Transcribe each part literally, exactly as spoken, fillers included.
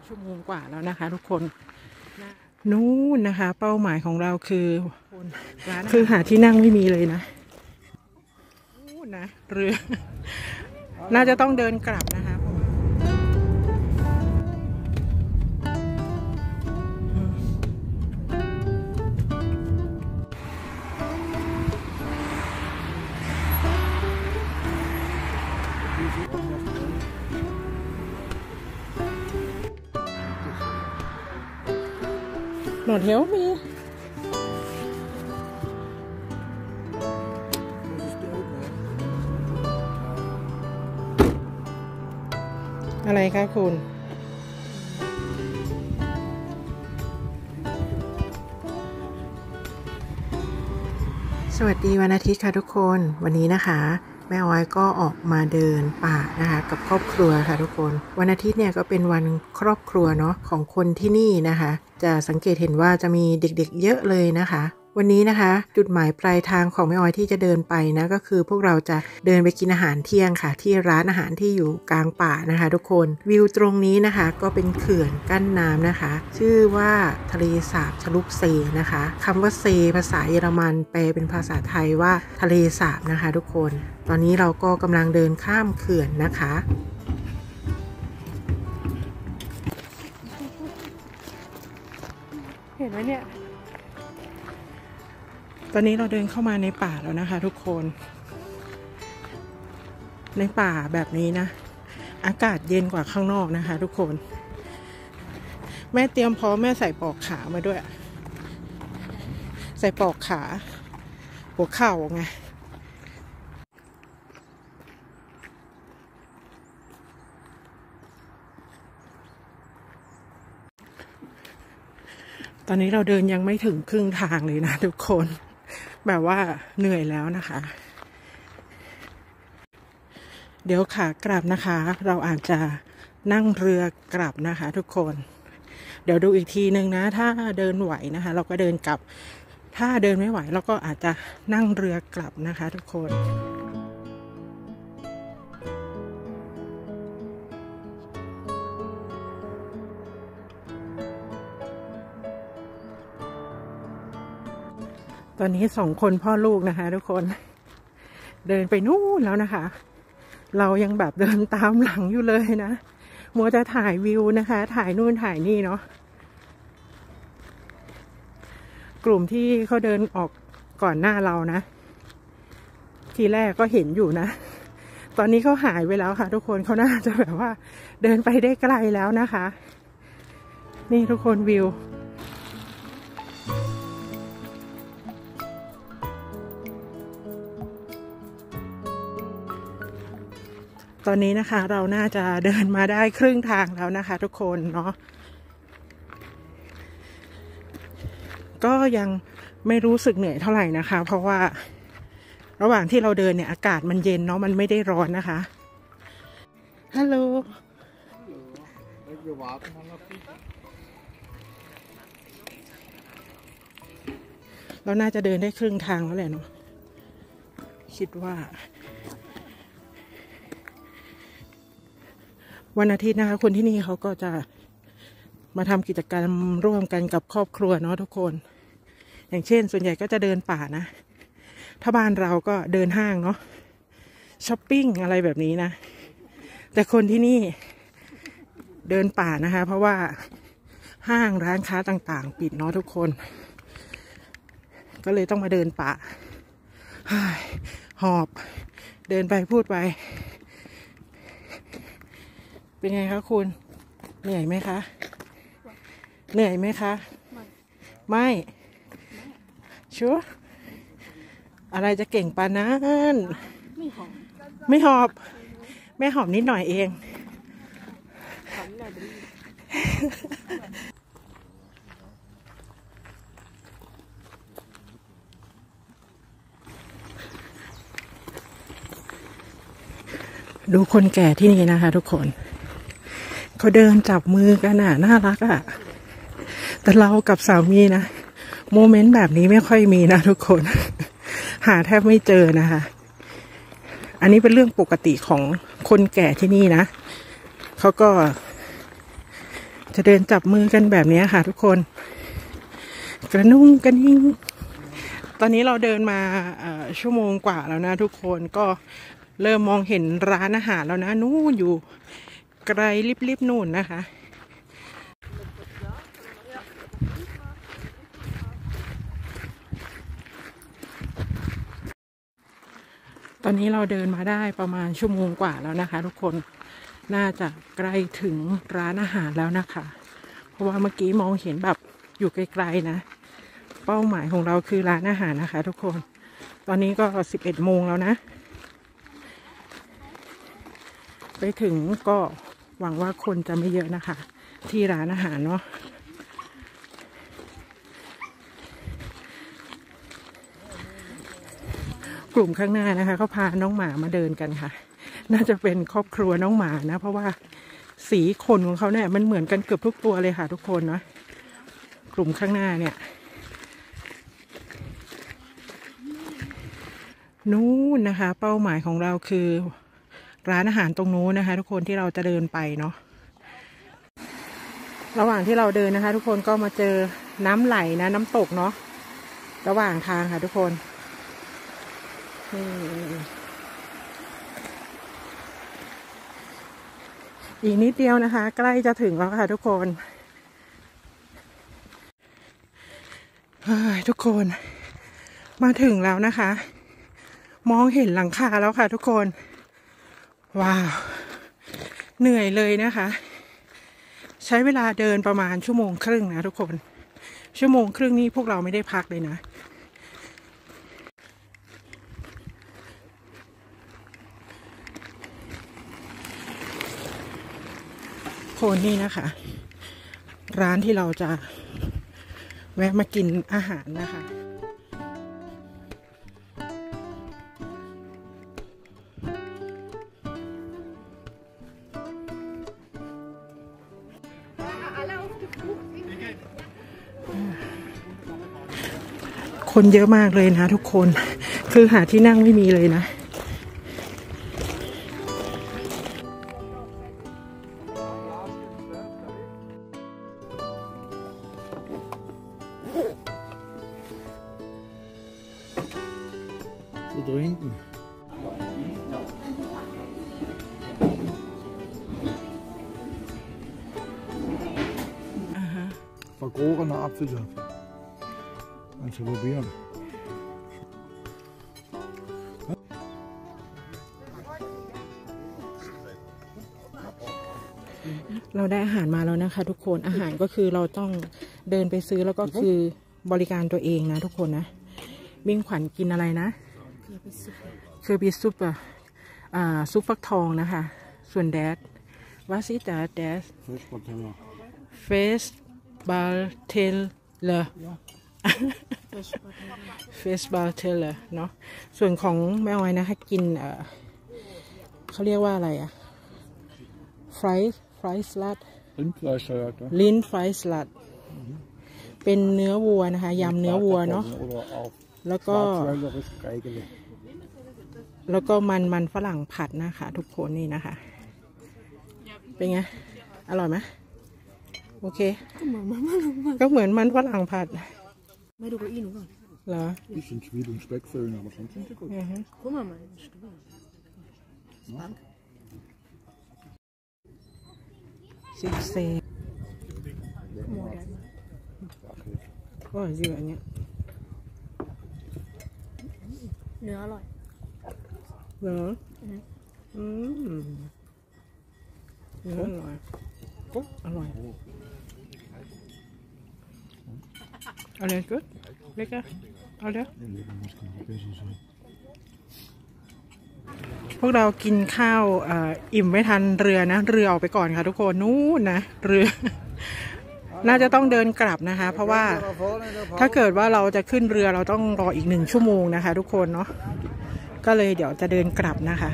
ชั่วโมงกว่าแล้วนะคะทุกคนนู่นนะคะเป้าหมายของเราคือคือหาที่นั่งไม่มีเลยนะนู่นนะเรือน่าจะต้องเดินกลับนะคะหนวดเหี้ยวมีอะไรคะคุณสวัสดีวันอาทิตย์ค่ะทุกคนวันนี้นะคะแม่อ้อยก็ออกมาเดินป่านะคะกับครอบครัวค่ะทุกคนวันอาทิตย์เนี่ยก็เป็นวันครอบครัวเนาะของคนที่นี่นะคะจะสังเกตเห็นว่าจะมีเด็กๆเยอะเลยนะคะวันนี้นะคะจุดหมายปลายทางของแม่อ้อยที่จะเดินไปนะก็คือพวกเราจะเดินไปกินอาหารเที่ยงค่ะที่ร้านอาหารที่อยู่กลางป่านะคะทุกคนวิวตรงนี้นะคะก็เป็นเขื่อนกั้นน้ำนะคะชื่อว่าทะเลสาบชลุกเซนะคะคำว่าเซภาษาเยอรมันแปลเป็นภาษาไทยว่าทะเลสาบนะคะทุกคนตอนนี้เราก็กำลังเดินข้ามเขื่อนนะคะเห็นไหมเนี่ยตอนนี้เราเดินเข้ามาในป่าแล้วนะคะทุกคนในป่าแบบนี้นะอากาศเย็นกว่าข้างนอกนะคะทุกคนแม่เตรียมพร้อมแม่ใส่ปลอกขามาด้วยใส่ปลอกขาหัวเข่าไงตอนนี้เราเดินยังไม่ถึงครึ่งทางเลยนะทุกคนแบบว่าเหนื่อยแล้วนะคะเดี๋ยวขากลับนะคะเราอาจจะนั่งเรือกลับนะคะทุกคนเดี๋ยวดูอีกทีนึงนะถ้าเดินไหวนะคะเราก็เดินกลับถ้าเดินไม่ไหวเราก็อาจจะนั่งเรือกลับนะคะทุกคนตอนนี้สองคนพ่อลูกนะคะทุกคนเดินไปนู่นแล้วนะคะเรายังแบบเดินตามหลังอยู่เลยนะมัวจะถ่ายวิวนะคะถ่ายนู่นถ่ายนี่เนาะกลุ่มที่เขาเดินออกก่อนหน้าเรานะทีแรกก็เห็นอยู่นะตอนนี้เขาหายไปแล้วค่ะทุกคนเขาน่าจะแบบว่าเดินไปได้ไกลแล้วนะคะนี่ทุกคนวิวตอนนี้นะคะเราน่าจะเดินมาได้ครึ่งทางแล้วนะคะทุกคนเนาะก็ยังไม่รู้สึกเหนื่อยเท่าไหร่นะคะเพราะว่าระหว่างที่เราเดินเนี่ยอากาศมันเย็นเนาะมันไม่ได้ร้อนนะคะฮัลโหลเราน่าจะเดินได้ครึ่งทางแล้วแหละเนาะคิดว่าวันอาทิตย์นะคะคนที่นี่เขาก็จะมาทำกิจกรรมร่วมกันกับครอบครัวเนาะทุกคนอย่างเช่นส่วนใหญ่ก็จะเดินป่านะถ้าบ้านเราก็เดินห้างเนาะช้อปปิ้งอะไรแบบนี้นะแต่คนที่นี่เดินป่านะคะเพราะว่าห้างร้านค้าต่างๆปิดเนาะทุกคนก็เลยต้องมาเดินป่าหอบเดินไปพูดไปเป็นไงคะคุณเหนื่อยไหมคะเหนื่อยไหมคะไม่ชัวร์อะไรจะเก่งปานนั้นไม่หอบไม่หอบแม่หอบนิดหน่อยเองดูคนแก่ที่นี่นะคะทุกคนเขาเดินจับมือกันน่ะน่ารักอ่ะแต่เรากับสามีนะโมเมนต์แบบนี้ไม่ค่อยมีนะทุกคนหาแทบไม่เจอนะคะอันนี้เป็นเรื่องปกติของคนแก่ที่นี่นะเขาก็จะเดินจับมือกันแบบนี้ค่ะทุกคนกระนุ่งกระนิ่งตอนนี้เราเดินมาชั่วโมงกว่าแล้วนะทุกคนก็เริ่มมองเห็นร้านอาหารแล้วนะนู่นอยู่ไกลลิบๆนู่นนะคะตอนนี้เราเดินมาได้ประมาณชั่วโมงกว่าแล้วนะคะทุกคนน่าจะใกล้ถึงร้านอาหารแล้วนะคะเพราะว่าเมื่อกี้มองเห็นแบบอยู่ไกลๆนะเป้าหมายของเราคือร้านอาหารนะคะทุกคนตอนนี้ก็สิบเอ็ดโมงแล้วนะไปถึงก็หวังว่าคนจะไม่เยอะนะคะที่ร้านอาหารเนาะกลุ่มข้างหน้านะคะก็พาน้องหมามาเดินกันค่ะน่าจะเป็นครอบครัวน้องหมานะเพราะว่าสีขนของเขาเนี่ยมันเหมือนกันเกือบทุกตัวเลยค่ะทุกคนเนาะกลุ่มข้างหน้าเนี่ยนู้นนะคะเป้าหมายของเราคือร้านอาหารตรงนู้นนะคะทุกคนที่เราจะเดินไปเนาะระหว่างที่เราเดินนะคะทุกคนก็มาเจอน้ำไหลนะน้ำตกเนาะระหว่างทางค่ะทุกคนอีกนิดเดียวนะคะใกล้จะถึงแล้วค่ะทุกคนทุกคนมาถึงแล้วนะคะมองเห็นหลังคาแล้วค่ะทุกคนว้าวเหนื่อยเลยนะคะใช้เวลาเดินประมาณชั่วโมงครึ่งนะทุกคนชั่วโมงครึ่งนี้พวกเราไม่ได้พักเลยนะคนนี่นะคะร้านที่เราจะแวะมากินอาหารนะคะคนเยอะมากเลยนะทุกคนคือหาที่นั่งไม่มีเลยนะ drinken. Aha. Vergorene Apfelsaft. Also probieren. เราได้อาหารมาแล้วนะคะทุกคนอาหารก็คือเราต้องเดินไปซื้อแล้วก็คือบริการตัวเองนะทุกคนนะมิ่งขวัญกินอะไรนะคือบิซุปอ่ะอ่าซุปฟักทองนะคะส่วนแดดว่าซิแต่แดดเฟสบาร์เทลเลอร์เฟสบาร์เทลเลอร์เนาะส่วนของแม่ออยนะคะกินเอ่อเขาเรียกว่าอะไรอ่ะฟรายฟรายสลัดลิ้นฟรายสลัดเป็นเนื้อวัวนะคะยำเนื้อวัวเนาะแล้วก็แล้วก็มันมันฝรั่งผัดนะคะทุกคนนี่นะคะเป็นไงอร่อยไหมโอเคก็เหมือนมันฝรั่งผัดไม่ดูเก้าอี้หนูก่อนเหรอ Bisschen Zwiebel und Speck füllen, aber sonst sind sie gut. Guck mal, meine Stimme. Danke. ซิกเซก็อร่อยจริงอันเนี้ยเนื้ออร่อยเหรออืมเนื้ออร่อยอร่อยเอาเลยกุ๊ดเล็กอะเอาเดี๋ยวพวกเรากินข้าวอิ่มไม่ทันเรือนะเรือออกไปก่อนค่ะทุกคนนู้นนะเรือน่าจะต้องเดินกลับนะคะเพราะว่าถ้าเกิดว่าเราจะขึ้นเรือเราต้องรออีกหนึ่งชั่วโมงนะคะทุกคนเนาะก็เลยเดี๋ยวจะเดินกลับนะคะ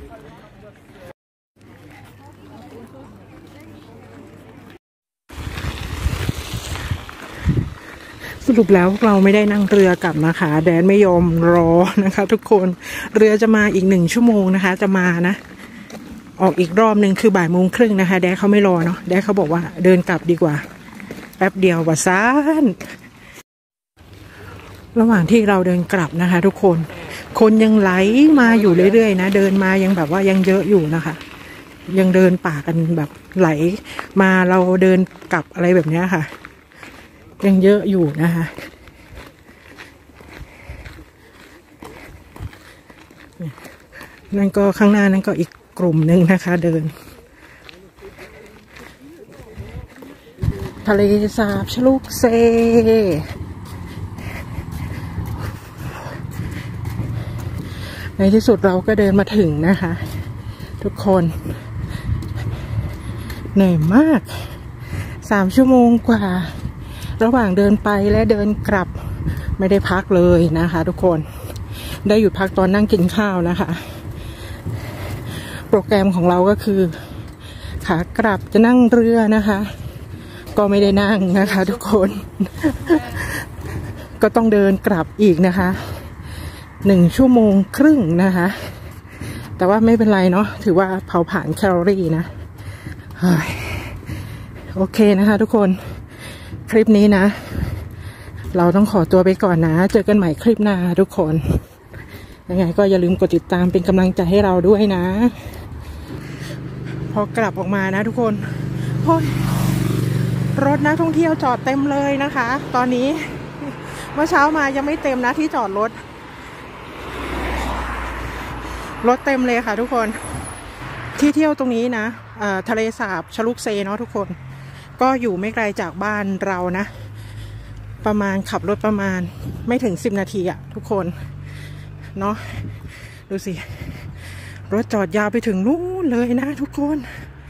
สรุปแล้วพวกเราไม่ได้นั่งเรือกลับนะคะแดนไม่ยอมรอนะคะทุกคนเรือจะมาอีกหนึ่งชั่วโมงนะคะจะมานะออกอีกรอบหนึ่งคือบ่ายโมงครึ่งนะคะแดดเขาไม่รอเนาะแดดเขาบอกว่าเดินกลับดีกว่าแป๊บเดียวว่าซ่านระหว่างที่เราเดินกลับนะคะทุกคนคนยังไหลมาอยู่เรื่อยๆนะเดินมายังแบบว่ายังเยอะอยู่นะคะยังเดินป่ากันแบบไหลมาเราเดินกลับอะไรแบบนี้ค่ะยังเยอะอยู่นะคะนั่นก็ข้างหน้านั่นก็อีกกลุ่มหนึ่งนะคะเดินทะเลสาบฉลุกเซในที่สุดเราก็เดินมาถึงนะคะทุกคนเหนื่อยมากสามชั่วโมงกว่าระหว่างเดินไปและเดินกลับไม่ได้พักเลยนะคะทุกคนได้หยุดพักตอนนั่งกินข้าวนะคะโปรแกรมของเราก็คือขากลับจะนั่งเรือนะคะก็ไม่ได้นั่งนะคะทุกคนก็ต้องเดินกลับอีกนะคะหนึ่งชั่วโมงครึ่งนะคะแต่ว่าไม่เป็นไรเนาะถือว่าเผาผลาญแคลอรี่นะโอเคนะคะทุกคนคลิปนี้นะเราต้องขอตัวไปก่อนนะเจอกันใหม่คลิปหน้าทุกคนยังไงก็อย่าลืมกดติดตามเป็นกำลังใจให้เราด้วยนะพอกลับออกมานะทุกคนโอ้ยรถนักท่องเที่ยวจอดเต็มเลยนะคะตอนนี้เมื่อเช้ามายังไม่เต็มนะที่จอดรถรถเต็มเลยค่ะทุกคนที่เที่ยวตรงนี้นะทะเลสาบฉลุกเซเนาะทุกคนก็อยู่ไม่ไกลจากบ้านเรานะประมาณขับรถประมาณไม่ถึงสิบนาทีอะทุกคนเนาะดูสิรถจอดยาวไปถึงนู่นเลยนะทุกคน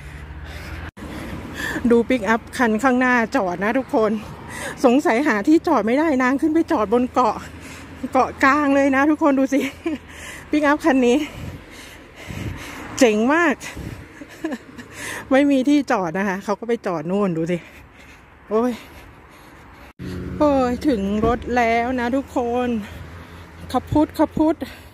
ดูปิกอัพคันข้างหน้าจอดนะทุกคนสงสัยหาที่จอดไม่ได้นางขึ้นไปจอดบนเกาะเกาะกลางเลยนะทุกคนดูสิปิกอัพคันนี้เจ๋งมากไม่มีที่จอดนะคะเขาก็ไปจอดนู่นดูสิโอ้ยโอ้ยถึงรถแล้วนะทุกคนขับพุทธขับพุทธ